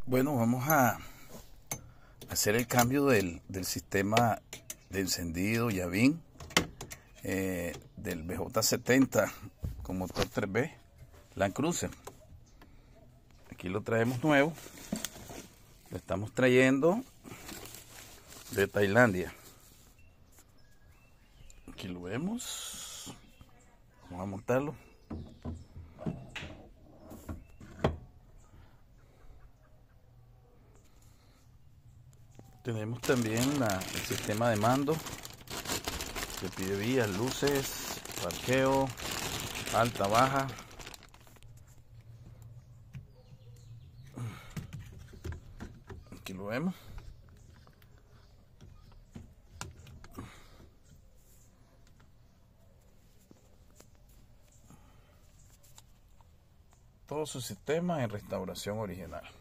Bueno, vamos a hacer el cambio del sistema de encendido Yavin del BJ70 con motor 3B Land Cruiser. Aquí lo traemos nuevo, lo estamos trayendo de Tailandia. Aquí lo vemos, vamos a montarlo. Tenemos también el sistema de mando que pide vías, luces, parqueo, alta, baja. Aquí lo vemos. Todo su sistema en restauración original.